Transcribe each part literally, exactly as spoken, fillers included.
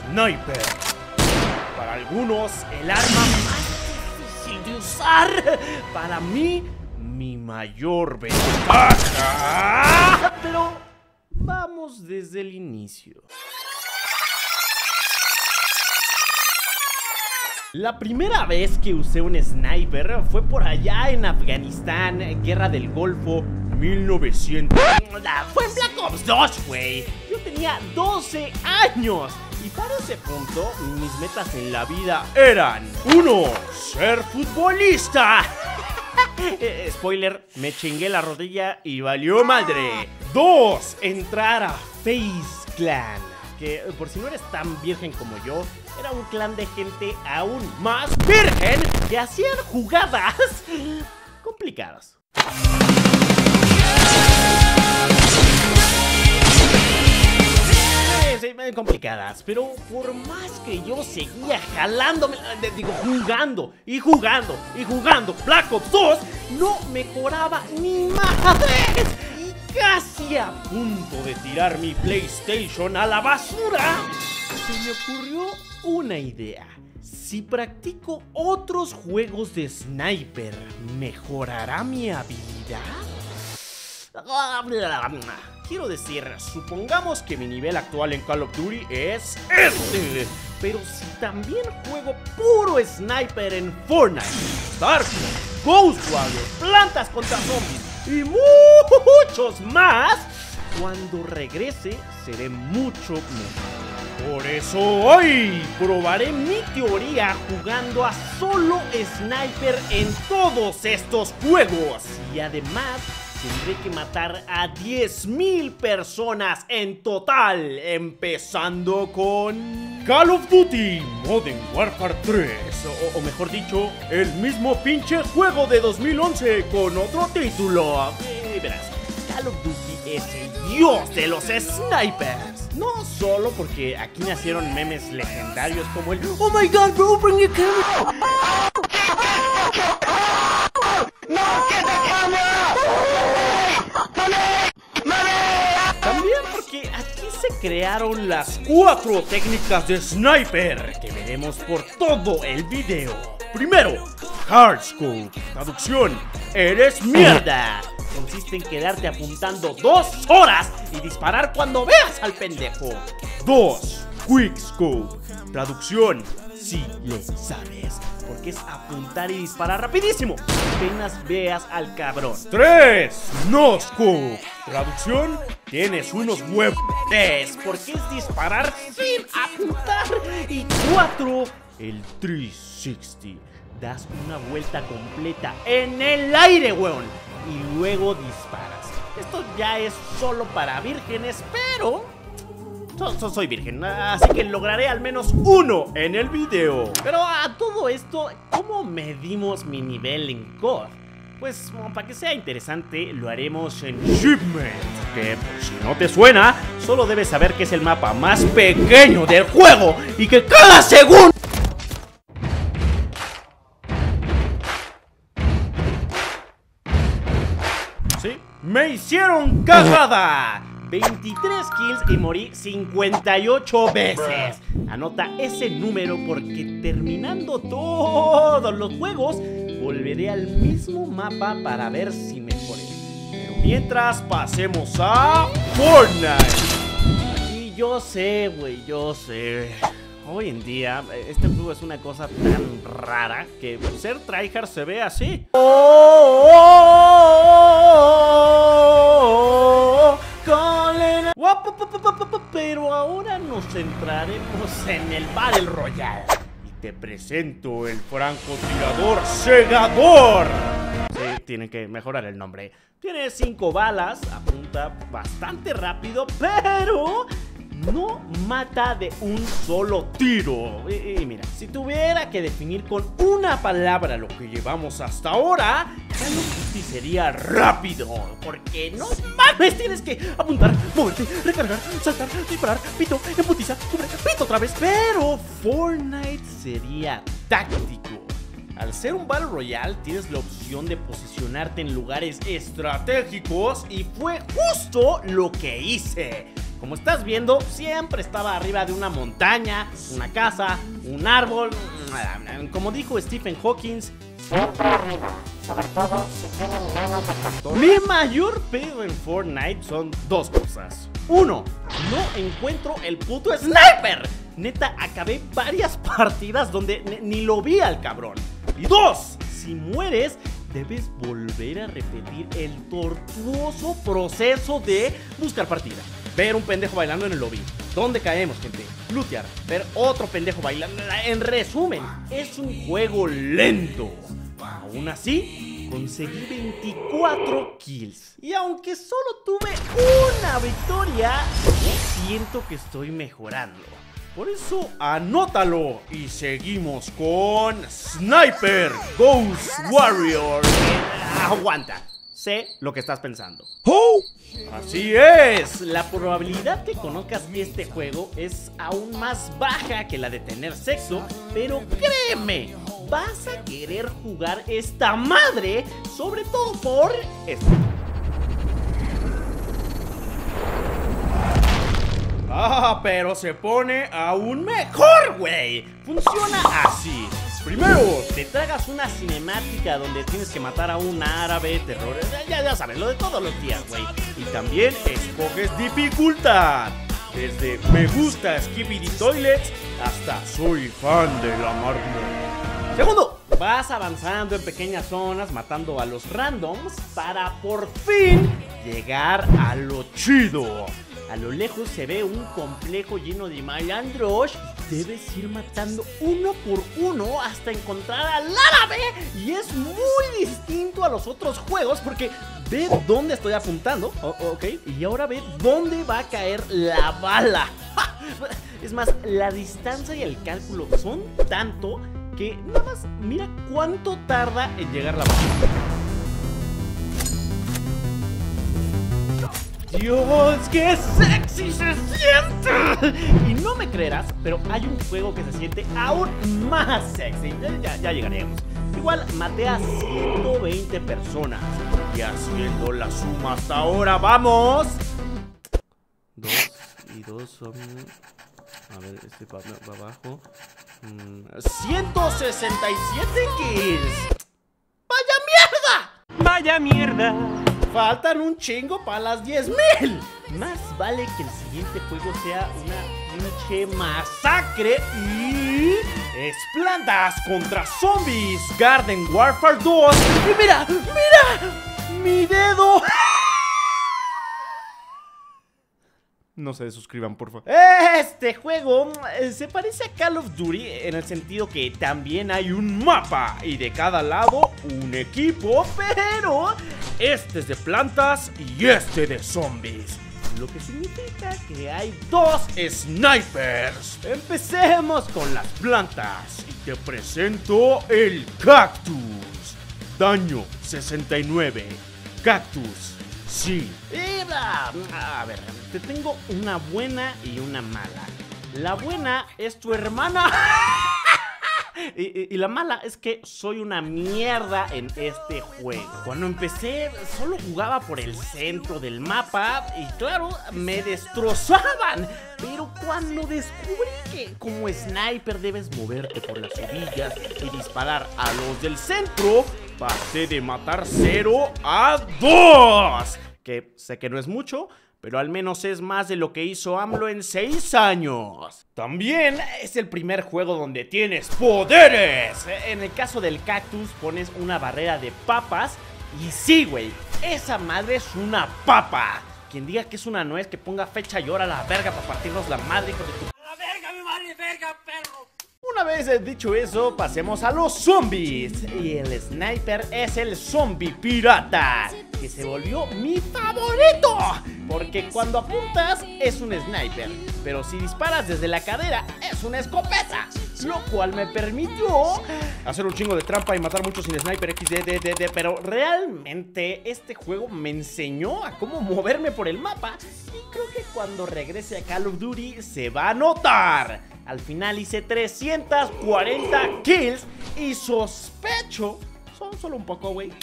Sniper. Para algunos, el arma más difícil de usar. Para mí, mi mayor ventaja. Pero vamos desde el inicio. La primera vez que usé un sniper fue por allá en Afganistán, Guerra del Golfo, mil novecientos. Fue en Black Ops dos, güey. Yo tenía doce años. Y para ese punto, mis metas en la vida eran: uno, ser futbolista. eh, spoiler, me chingué la rodilla y valió madre. Dos, entrar a Face Clan, que por si no eres tan virgen como yo, era un clan de gente aún más virgen que hacían jugadas complicadas. Sí, sí, complicadas, pero por más que yo seguía jalándome, digo, jugando y jugando y jugando Black Ops dos, no mejoraba ni madres. Casi a punto de tirar mi PlayStation a la basura, se me ocurrió una idea. Si practico otros juegos de sniper, ¿mejorará mi habilidad? Quiero decir, supongamos que mi nivel actual en Call of Duty es este. Pero si también juego puro sniper en Fortnite, Starcraft, Ghost Warrior, Plantas contra Zombies y muchos más, cuando regrese seré mucho mejor. Por eso hoy probaré mi teoría jugando a solo sniper en todos estos juegos. Y además tendré que matar a diez mil personas en total, empezando con Call of Duty Modern Warfare tres, o, o mejor dicho, el mismo pinche juego de dos mil once con otro título. Eh, verás, Call of Duty es el dios de los snipers. No solo porque aquí nacieron memes legendarios como el "Oh my god, bro, bring your camera". También porque aquí se crearon las cuatro técnicas de sniper que veremos por todo el video. Primero, Hardscope, traducción, eres mierda. Consiste en quedarte apuntando dos horas y disparar cuando veas al pendejo. Dos, Quickscope, traducción, si le sabes, porque es apuntar y disparar rapidísimo, apenas veas al cabrón. Tres, Noscope, traducción, tienes unos huevos, porque es disparar sin apuntar. Y cuatro, el trescientos sesenta, das una vuelta completa en el aire, weón, y luego disparas. Esto ya es solo para vírgenes, pero so, so, soy virgen, así que lograré al menos uno en el video. Pero a todo esto, ¿cómo medimos mi nivel en C O D? Pues para que sea interesante, lo haremos en Shipment, que por si no te suena, solo debes saber que es el mapa más pequeño del juego y que cada segundo... ¿Sí? ¡Me hicieron cagada! veintitrés kills y morí cincuenta y ocho veces. Anota ese número porque terminando todos los juegos volveré al mismo mapa para ver si mejoré. Pero mientras pasemos a Fortnite. Y yo sé, güey, yo sé. Hoy en día, este juego es una cosa tan rara que ser tryhard se ve así. Oh, oh, oh, oh, oh, pero ahora nos centraremos en el Battle Royale. Y te presento el francotirador segador. Sí, tienen que mejorar el nombre. Tiene cinco balas, apunta bastante rápido, pero no mata de un solo tiro. Y, y mira, si tuviera que definir con una palabra lo que llevamos hasta ahora, Call of Duty sería rápido. Porque no mames, tienes que apuntar, moverte, recargar, saltar, disparar, pito, emputiza, cubre, pito otra vez. Pero Fortnite sería táctico. Al ser un Battle Royale tienes la opción de posicionarte en lugares estratégicos y fue justo lo que hice. como estás viendo, siempre estaba arriba de una montaña, una casa, un árbol. Como dijo Stephen Hawking, siempre arriba, sobre todo si tienen ganas de captura. Mi mayor pedo en Fortnite son dos cosas. Uno, no encuentro el puto sniper. Neta, acabé varias partidas donde ni lo vi al cabrón. Y dos, si mueres, debes volver a repetir el tortuoso proceso de buscar partida, ver un pendejo bailando en el lobby, ¿dónde caemos, gente? Lootear, ver otro pendejo bailando. En resumen, es un juego lento. Aún así, conseguí veinticuatro kills. Y aunque solo tuve una victoria, siento que estoy mejorando. Por eso, anótalo. Y seguimos con Sniper Ghost Warrior. Aguanta, sé lo que estás pensando. ¿Oh? Así es, la probabilidad que conozcas este juego es aún más baja que la de tener sexo, pero créeme, vas a querer jugar esta madre, sobre todo por esto. Ah, pero se pone aún mejor, güey. Funciona así. Primero, te tragas una cinemática donde tienes que matar a un árabe, terror, ya, ya sabes, lo de todos los días, güey. Y también escoges dificultad. Desde me gusta Skibidi Toilets hasta soy fan de la mármol. Segundo, vas avanzando en pequeñas zonas, matando a los randoms para por fin llegar a lo chido. A lo lejos se ve un complejo lleno de malandros. Debes ir matando uno por uno hasta encontrar al árabe. Y es muy distinto a los otros juegos porque ve dónde estoy apuntando. Oh, ok. Y ahora ve dónde va a caer la bala. Es más, la distancia y el cálculo son tanto que nada más mira cuánto tarda en llegar la bala. ¡Dios, qué sexy se siente! Y no me creerás, pero hay un juego que se siente aún más sexy. Ya, ya, ya llegaremos. Igual maté a ciento veinte personas. Y haciendo la suma hasta ahora, ¡vamos! Dos y dos son... A ver, este va, va abajo. Mm, ciento sesenta y siete kills. ¡Vaya mierda! ¡Vaya mierda! Faltan un chingo para las diez mil. Más vale que el siguiente juego sea una pinche masacre. Y... es Plantas contra Zombies Garden Warfare dos. Y mira, mira, mi dedo. No se desuscriban, por favor. Este juego se parece a Call of Duty en el sentido que también hay un mapa y de cada lado un equipo, pero este es de plantas y este de zombies. Lo que significa que hay dos snipers. Empecemos con las plantas y te presento el cactus. Daño sesenta y nueve. Cactus. Sí. A ver, te tengo una buena y una mala. La buena es tu hermana. y, y, y la mala es que soy una mierda en este juego. Cuando empecé, solo jugaba por el centro del mapa y claro, me destrozaban. Pero cuando descubrí que como sniper debes moverte por las orillas y disparar a los del centro, pasé de matar cero a dos. Que sé que no es mucho, pero al menos es más de lo que hizo AMLO en seis años. También es el primer juego donde tienes poderes. En el caso del cactus pones una barrera de papas. Y sí, güey, esa madre es una papa. Quien diga que es una nuez, que ponga fecha y hora a la verga para partirnos la madre, hijo de tu... ¡A la verga, mi madre, verga, perro! Una vez dicho eso, pasemos a los zombies. Y el sniper es el zombie pirata, que se volvió mi favorito, porque cuando apuntas es un sniper, pero si disparas desde la cadera es una escopeta, lo cual me permitió hacer un chingo de trampa y matar muchos sin sniper equis de, de, de, de, pero realmente este juego me enseñó a cómo moverme por el mapa y creo que cuando regrese a Call of Duty se va a notar. Al final hice trescientos cuarenta kills y sospecho, son solo un poco, güey,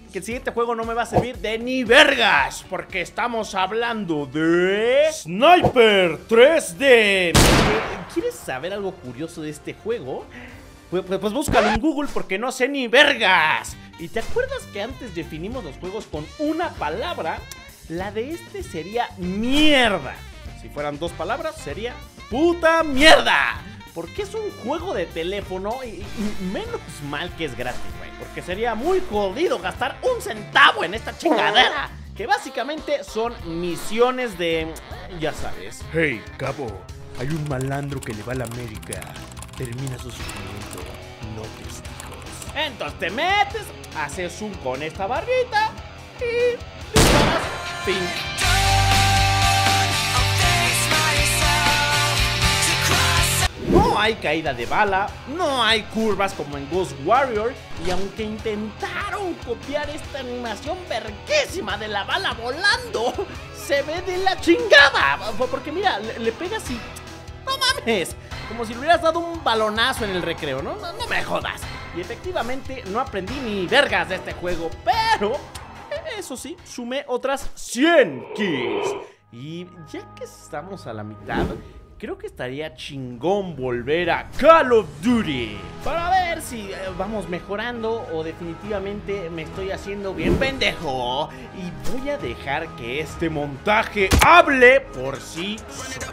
que el siguiente juego no me va a servir de ni vergas, porque estamos hablando de Sniper tres D. ¿Quieres saber algo curioso de este juego? Pues, pues, pues búscalo en Google, porque no sé ni vergas. ¿Y te acuerdas que antes definimos los juegos con una palabra? La de este sería mierda. Si fueran dos palabras, sería puta mierda. Porque es un juego de teléfono y, y menos mal que es gratis, güey. Porque sería muy jodido gastar un centavo en esta chingadera. Que básicamente son misiones de... ya sabes. Hey, cabo, hay un malandro que le va a la América. Termina su sufrimiento, no testigos. Entonces te metes, haces zoom con esta barrita y disparas. Fin. No hay caída de bala, no hay curvas como en Ghost Warrior. Y aunque intentaron copiar esta animación verguísima de la bala volando, se ve de la chingada. Porque mira, le, le pegas y... no mames, como si le hubieras dado un balonazo en el recreo, ¿no? No, no me jodas. Y efectivamente no aprendí ni vergas de este juego, pero... eso sí, sumé otras cien kills. Y ya que estamos a la mitad, creo que estaría chingón volver a Call of Duty para ver si eh, vamos mejorando o definitivamente me estoy haciendo bien pendejo. Y voy a dejar que este montaje hable por sí solo.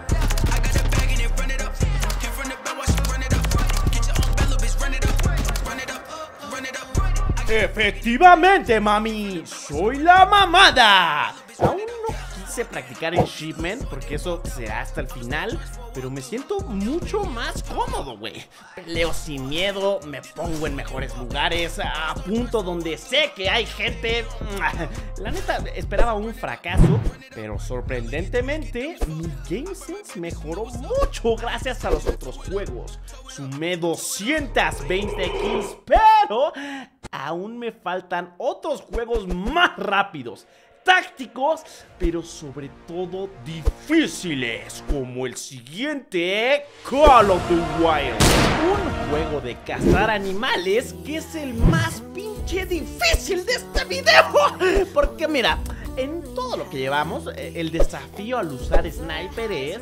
Efectivamente, mami, soy la mamada. Aún no quise practicar en Shipment porque eso será hasta el final, pero me siento mucho más cómodo, güey. Peleo sin miedo, me pongo en mejores lugares, apunto donde sé que hay gente. La neta, esperaba un fracaso, pero sorprendentemente mi Game Sense mejoró mucho gracias a los otros juegos. Sumé doscientas veinte kills, pero aún me faltan otros juegos más rápidos, tácticos, pero sobre todo difíciles, como el siguiente, Call of the Wild. Un juego de cazar animales que es el más pinche difícil de este video. Porque mira, en todo lo que llevamos, el desafío al usar sniper es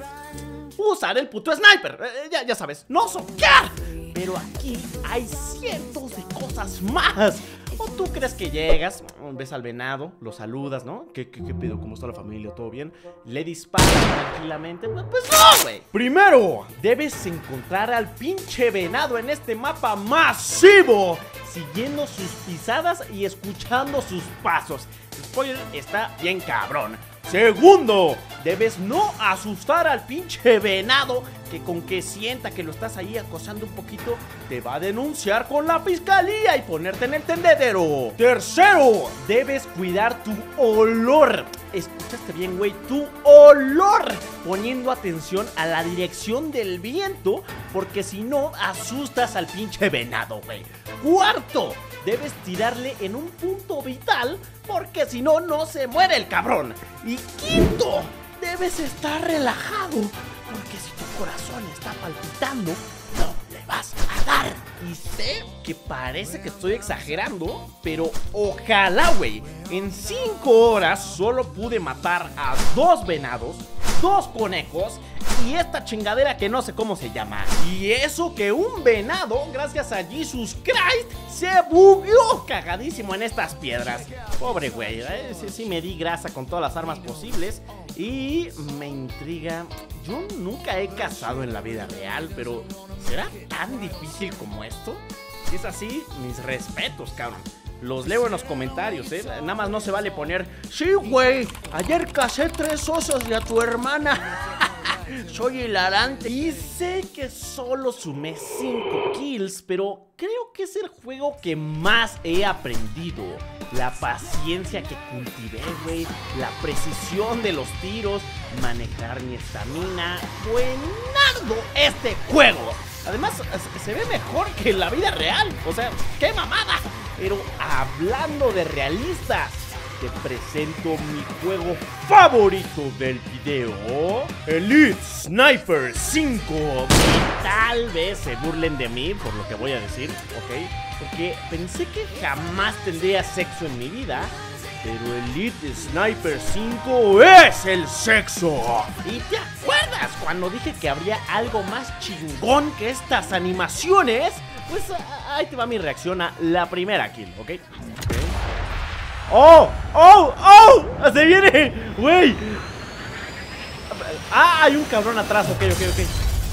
usar el puto sniper. eh, ya, ya sabes, no soquear. Pero aquí hay cientos de cosas más. ¿O tú crees que llegas, ves al venado, lo saludas, ¿no? ¿Qué, qué, qué pedo? ¿Cómo está la familia? ¿Todo bien? ¿Le disparas tranquilamente? Pues no, güey. Primero, debes encontrar al pinche venado en este mapa masivo, siguiendo sus pisadas y escuchando sus pasos. Spoiler, está bien cabrón. Segundo, debes no asustar al pinche venado, que con que sienta que lo estás ahí acosando un poquito, te va a denunciar con la fiscalía y ponerte en el tendedero. Tercero, debes cuidar tu olor. Escuchaste bien, güey, tu olor, poniendo atención a la dirección del viento, porque si no, asustas al pinche venado, güey. Cuarto, debes tirarle en un punto vital, porque si no, no se muere el cabrón. Y quinto, debes estar relajado, porque si tu corazón está palpitando, no le vas a dar. Y sé que parece que estoy exagerando, pero ojalá, güey. En cinco horas solo pude matar a dos venados, dos conejos y esta chingadera que no sé cómo se llama. Y eso que un venado, gracias a Jesus Christ, se bugueó cagadísimo en estas piedras. Pobre güey, ¿eh? sí, sí me di grasa con todas las armas posibles. Y me intriga, yo nunca he cazado en la vida real, pero ¿será tan difícil como esto? Si es así, mis respetos, cabrón. Los leo en los comentarios, ¿eh? Nada más no se vale poner: sí, güey, ayer casé tres osos y a tu hermana. Soy hilarante. Y sé que solo sumé cinco kills, pero creo que es el juego que más he aprendido. La paciencia que cultivé, güey, la precisión de los tiros, manejar mi estamina. Buenardo este juego. Además, se ve mejor que en la vida real. O sea, ¡qué mamada! Pero hablando de realistas, te presento mi juego favorito del video, Elite Sniper cinco. Y tal vez se burlen de mí por lo que voy a decir, ¿ok? Porque pensé que jamás tendría sexo en mi vida, pero Elite Sniper cinco es el sexo. ¿Y te acuerdas cuando dije que habría algo más chingón que estas animaciones? Pues ahí te va mi reacción a la primera kill, ¿ok? okay. ¡Oh! ¡Oh! ¡Oh! ¡Se viene! ¡Güey! ¡Ah! Hay un cabrón atrás, ok, ok, ok.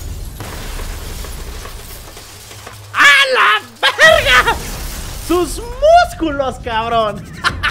¡A la verga! ¡Sus músculos, cabrón!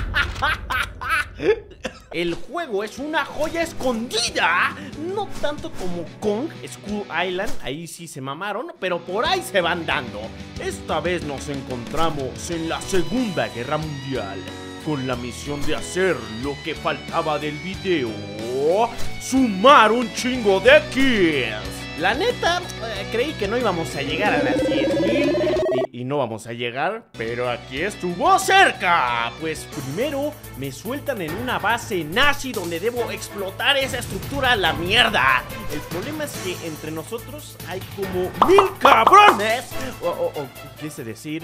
El juego es una joya escondida. No tanto como Kong, Skull Island, ahí sí se mamaron, pero por ahí se van dando. Esta vez nos encontramos en la Segunda Guerra Mundial, con la misión de hacer lo que faltaba del video: sumar un chingo de kills. La neta, eh, creí que no íbamos a llegar a las diez mil y, y no vamos a llegar, pero aquí estuvo cerca. Pues primero me sueltan en una base nazi donde debo explotar esa estructura a la mierda. El problema es que entre nosotros hay como mil cabrones. O, o, o quise decir...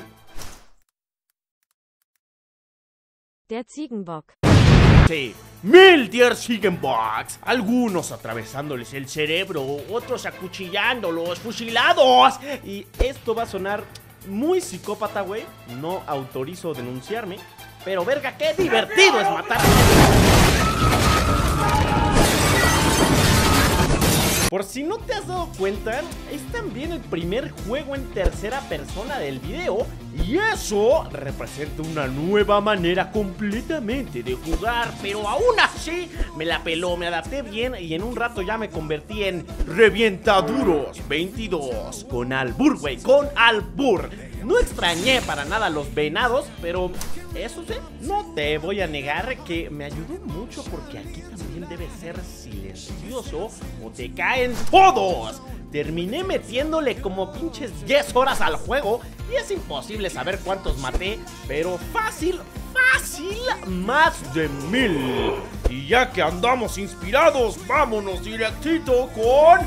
Der Ziegenbock. Sí, mil Der Ziegenbocks. Algunos atravesándoles el cerebro, otros acuchillándolos, fusilados. Y esto va a sonar muy psicópata, güey. No autorizo denunciarme, pero verga, qué divertido es matar. Por si no te has dado cuenta, es también el primer juego en tercera persona del video, y eso representa una nueva manera completamente de jugar. Pero aún así me la peló, me adapté bien y en un rato ya me convertí en Revientaduros veintidós. Con albur, güey, con albur. No extrañé para nada a los venados, pero eso sí, no te voy a negar que me ayudó mucho, porque aquí también debe ser silencioso o te caen todos. Terminé metiéndole como pinches diez horas al juego y es imposible saber cuántos maté, pero fácil, fácil, más de mil. Y ya que andamos inspirados, vámonos directito con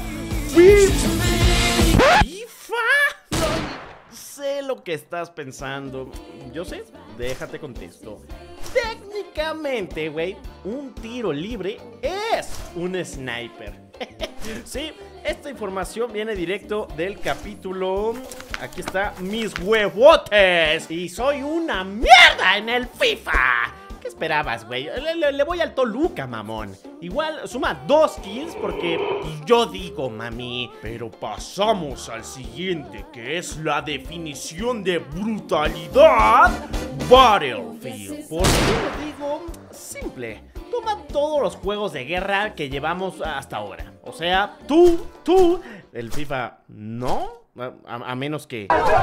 FIFA. Sé lo que estás pensando. Yo sé, déjate contesto. Técnicamente, güey, un tiro libre es un sniper. Sí, esta información viene directo del capítulo. Aquí está, mis huevotes. Y soy una mierda en el FIFA. ¿Qué esperabas, güey? Le, le, le voy al Toluca, mamón. Igual suma dos kills porque pues, yo digo, mami. Pero pasamos al siguiente, que es la definición de brutalidad: Battlefield. ¿Por qué lo digo? Simple. Toma todos los juegos de guerra que llevamos hasta ahora. O sea, tú, tú, el FIFA no, a, a menos que...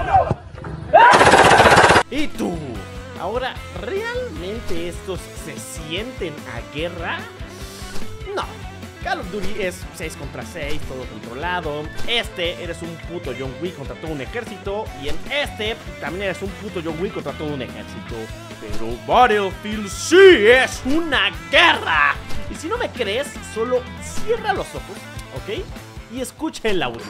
Y tú. Ahora, ¿realmente estos se sienten a guerra? No. Call of Duty es seis contra seis, todo controlado. Este, eres un puto John Wick contra todo un ejército. Y en este, también eres un puto John Wick contra todo un ejército. Pero Battlefield sí es una guerra. Y si no me crees, solo cierra los ojos, ¿ok? Y escucha el audio.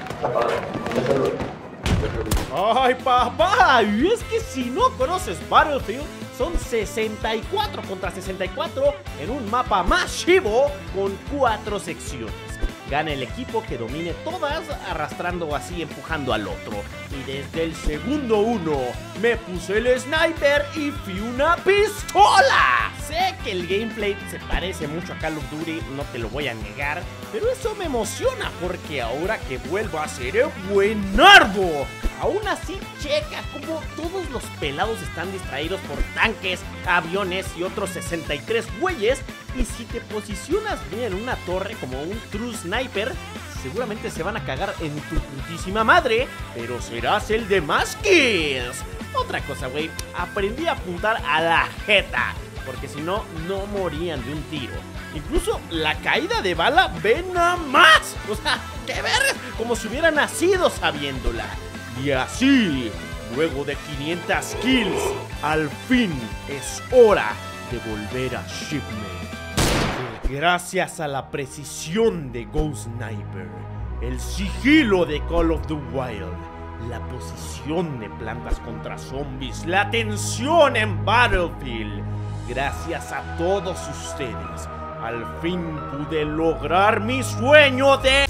¡Ay, papá! Y es que si no conoces Battlefield, son sesenta y cuatro contra sesenta y cuatro en un mapa masivo con cuatro secciones. Gana el equipo que domine todas, arrastrando así, empujando al otro. Y desde el segundo uno me puse el sniper y fui una pistola. Sé que el gameplay se parece mucho a Call of Duty, no te lo voy a negar, pero eso me emociona porque ahora que vuelvo a ser el buenardo. Aún así, checa cómo todos los pelados están distraídos por tanques, aviones y otros sesenta y tres güeyes. Y si te posicionas bien en una torre como un true sniper, seguramente se van a cagar en tu putísima madre, pero serás el de más kills. Otra cosa, güey, aprendí a apuntar a la jeta, porque si no, no morían de un tiro. Incluso la caída de bala, ven nada más. O sea, que ver, como si hubiera nacido sabiéndola. Y así, luego de quinientas kills, al fin es hora de volver a Shipment. Gracias a la precisión de Ghost Sniper, el sigilo de Call of the Wild, la posición de plantas contra zombies, la tensión en Battlefield, gracias a todos ustedes, al fin pude lograr mi sueño de